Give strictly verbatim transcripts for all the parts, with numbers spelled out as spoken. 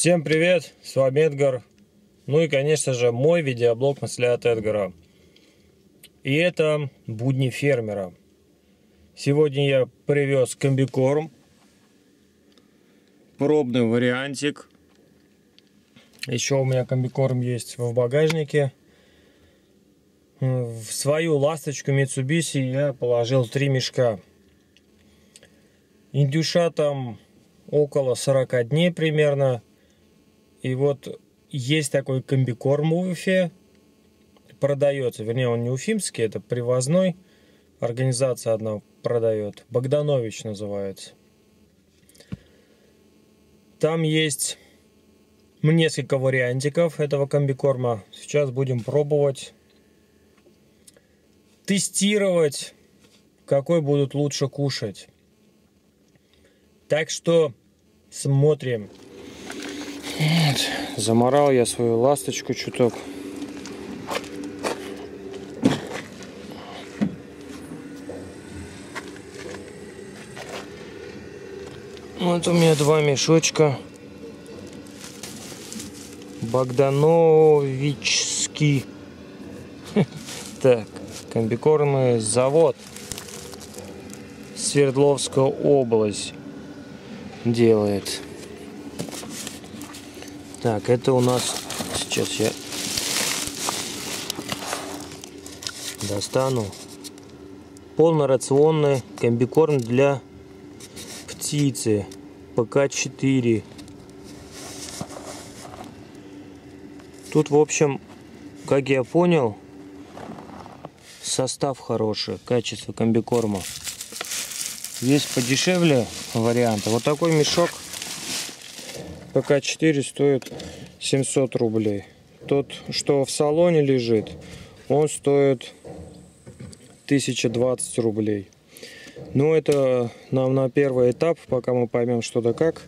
Всем привет, с вами Эдгар. Ну и, конечно же, мой видеоблог «Мысли от Эдгара». И это будни фермера. Сегодня я привез комбикорм. Пробный вариантик. Еще у меня комбикорм есть в багажнике. В свою ласточку Mitsubishi я положил три мешка. Индюша там около сорока дней примерно. И вот есть такой комбикорм в Уфе. Продается, вернее, он не уфимский, это привозной. Организация одна продает. Богданович называется. Там есть несколько вариантиков этого комбикорма. Сейчас будем пробовать, тестировать, какой будут лучше кушать. Так что смотрим. Вот. Заморал я свою ласточку чуток. Вот у меня два мешочка. Богдановичский. Так, комбикормный завод. Свердловская область делает. Так, это у нас, сейчас я достану, полнорационный комбикорм для птицы пэ ка четыре. Тут, в общем, как я понял, состав хороший, качество комбикорма. Есть подешевле варианты. Вот такой мешок пэ ка четыре стоит семьсот рублей. Тот, что в салоне лежит, он стоит тысяча двадцать рублей. Но это нам на первый этап, пока мы поймем что да как.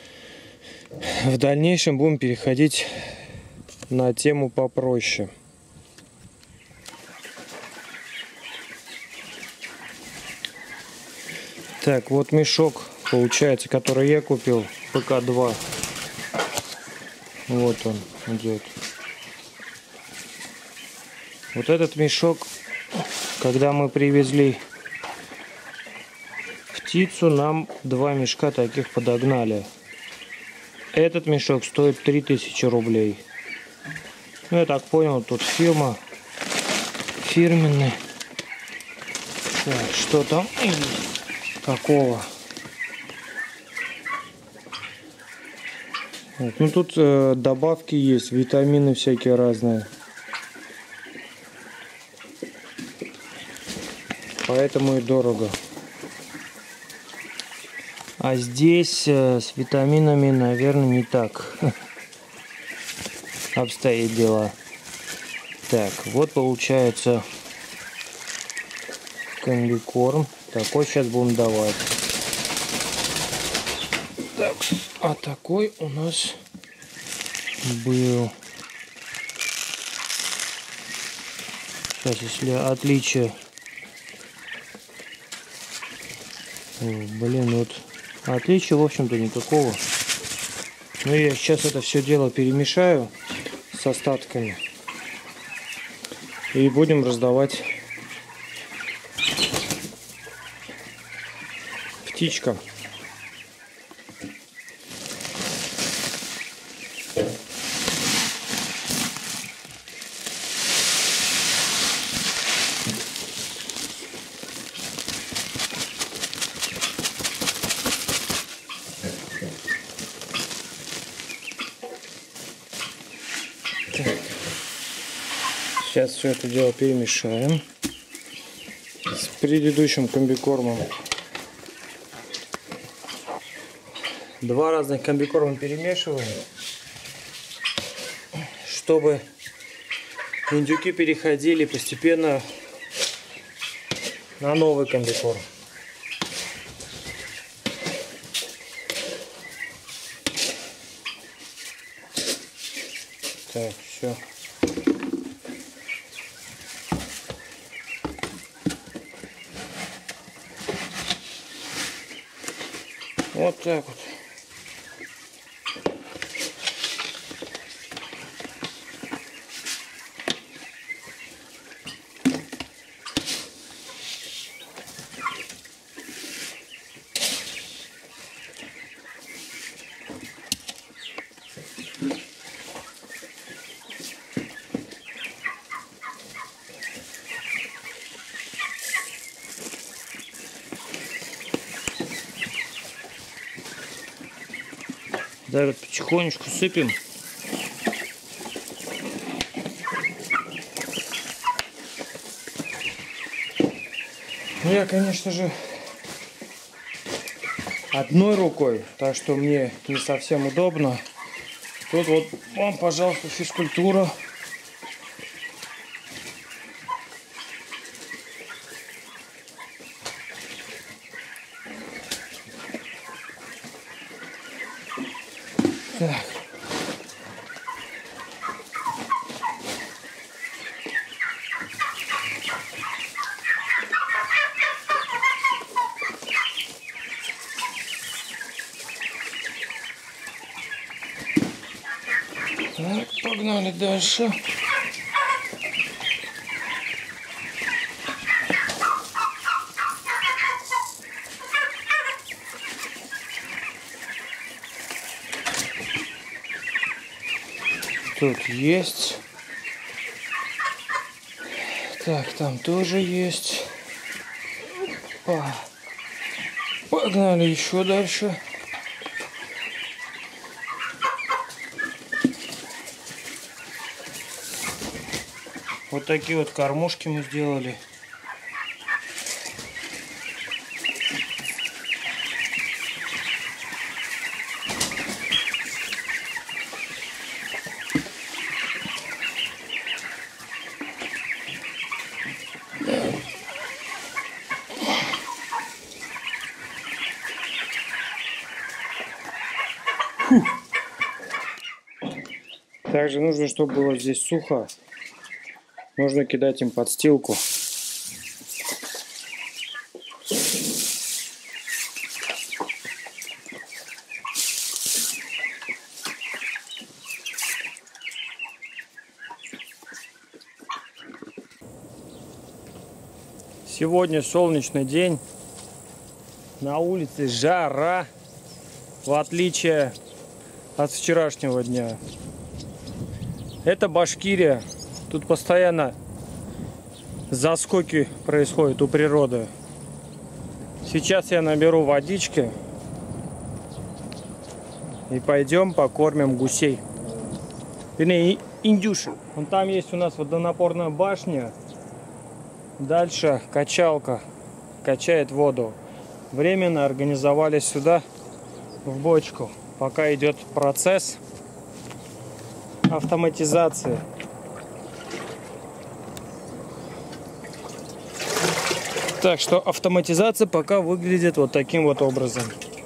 В дальнейшем будем переходить на тему попроще. Так, вот мешок, получается, который я купил, пэ ка два. Вот он идет. Вот этот мешок, когда мы привезли птицу, нам два мешка таких подогнали. Этот мешок стоит три тысячи рублей. Ну, я так понял, тут фирма фирменная. Так, что там? Какого? Вот, ну тут э, добавки есть, витамины всякие разные. Поэтому и дорого. А здесь э, с витаминами, наверное, не так обстоит дела. Так, вот получается комбикорм. Такой сейчас будем давать. Так, а такой у нас был. Сейчас, если отличие. О, блин, вот отличия, в общем-то, никакого. Но я сейчас это все дело перемешаю с остатками. И будем раздавать птичкам. Сейчас все это дело перемешаем с предыдущим комбикормом. Два разных комбикорма перемешиваем, чтобы индюки переходили постепенно на новый комбикорм. Так, все. Вот так вот. Даже потихонечку сыпем. Я, конечно же, одной рукой, так что мне не совсем удобно. Тут вот вам, пожалуйста, физкультура. Так. Так, погнали дальше. Тут есть. Так, там тоже есть. Опа. Погнали еще дальше. Вот такие вот кормушки мы сделали. Фу. Также нужно, чтобы было здесь сухо. Можно кидать им подстилку. Сегодня солнечный день. На улице жара, в отличие от вчерашнего дня. Это Башкирия. Тут постоянно заскоки происходят у природы. Сейчас я наберу водички и пойдем покормим гусей. Вернее, индюшек. Вон там есть у нас водонапорная башня. Дальше качалка качает воду. Временно организовали сюда в бочку. Пока идет процесс автоматизации. Так что автоматизация пока выглядит вот таким вот образом.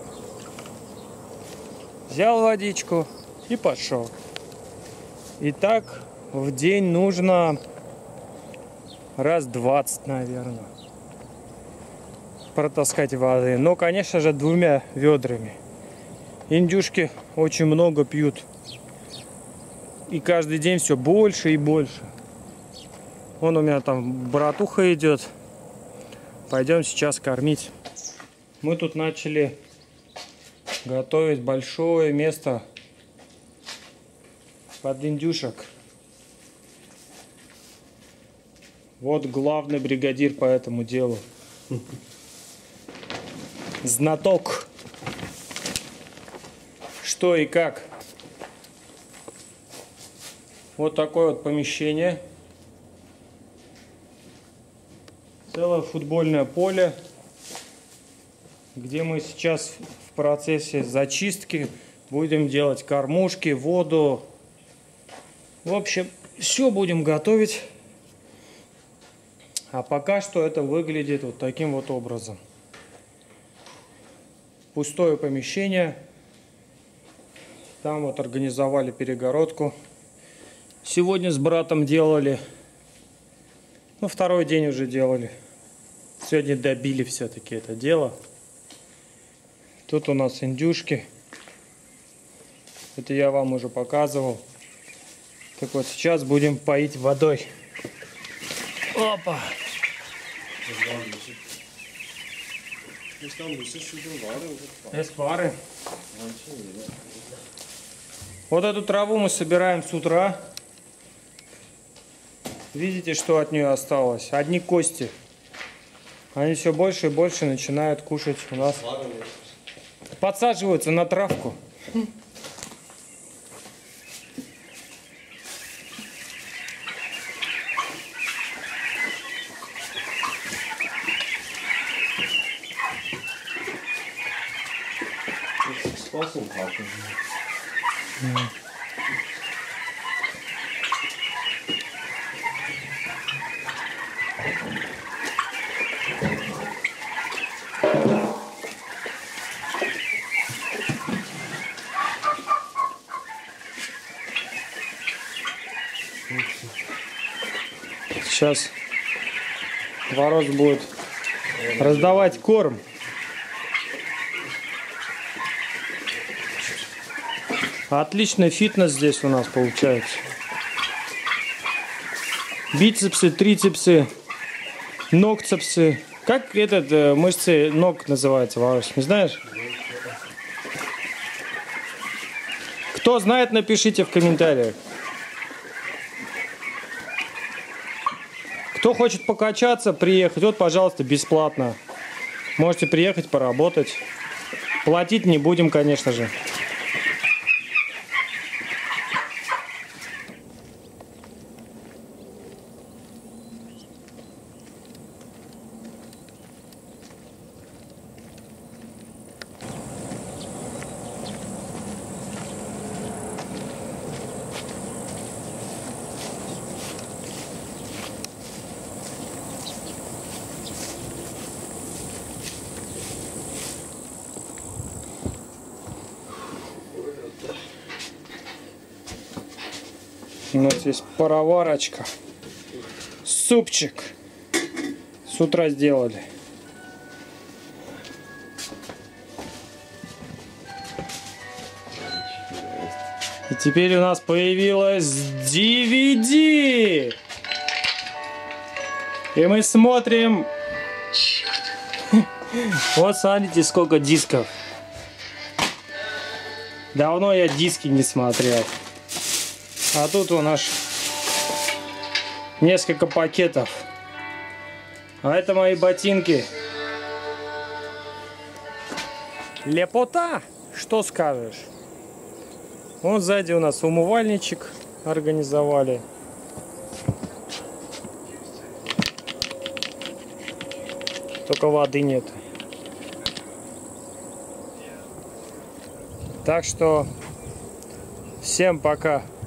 Взял водичку и пошел. И так в день нужно раз двадцать, наверное, протаскать воды. Но, конечно же, двумя ведрами. Индюшки очень много пьют. И каждый день все больше и больше. Вон у меня там братуха идет. Пойдем сейчас кормить. Мы тут начали готовить большое место под индюшек. Вот главный бригадир по этому делу. Знаток. Что и как. Вот такое вот помещение. Целое футбольное поле, где мы сейчас в процессе зачистки будем делать кормушки, воду. В общем, все будем готовить. А пока что это выглядит вот таким вот образом. Пустое помещение. Там вот организовали перегородку. Сегодня с братом делали. Ну, второй день уже делали. Сегодня добили все-таки это дело. Тут у нас индюшки. Это я вам уже показывал. Так вот, сейчас будем поить водой. Опа! Эспары. Вот эту траву мы собираем с утра. Видите, что от нее осталось? Одни кости. Они все больше и больше начинают кушать у нас. Подсаживаются на травку. Сейчас Ворос будет раздавать корм. Отличный фитнес здесь у нас получается. Бицепсы, трицепсы, ногцепсы. Как этот э, мышцы ног называется, Ворос? Не знаешь? Кто знает, напишите в комментариях. Кто хочет покачаться, приехать, вот, пожалуйста, бесплатно. Можете приехать, поработать. Платить не будем, конечно же. У нас есть пароварочка, супчик с утра сделали. И теперь у нас появилась ди ви ди. И мы смотрим. Вот смотрите, сколько дисков. Давно я диски не смотрел. А тут у нас несколько пакетов. А это мои ботинки. Лепота! Что скажешь? Вот сзади у нас умывальничек организовали. Только воды нет. Так что всем пока.